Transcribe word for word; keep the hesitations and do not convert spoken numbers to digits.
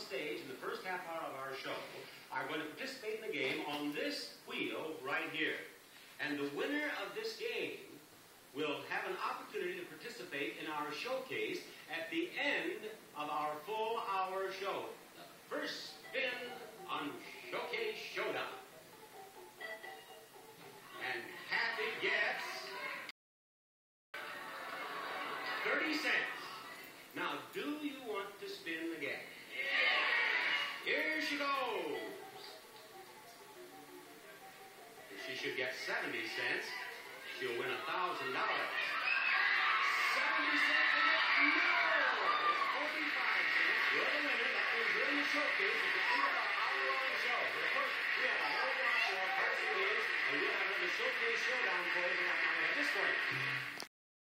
stage in the first half hour of our show are going to participate in the game on this wheel right here. And the winner of this game will have an opportunity to participate in our showcase at the end of our full hour show. The first spin on Showcase Showdown. And Happy gets thirty cents. Now, do you want to spin the game? Here she goes. She should get seventy cents. She'll win a thousand dollars. seventy cents in it? No! It's forty-five cents. You're the winner. That means you're in the showcase at the end of our hour-long show. But of course, we have a whole lot more parts of this, and we'll have the Showcase Showdown for you like I have this for you.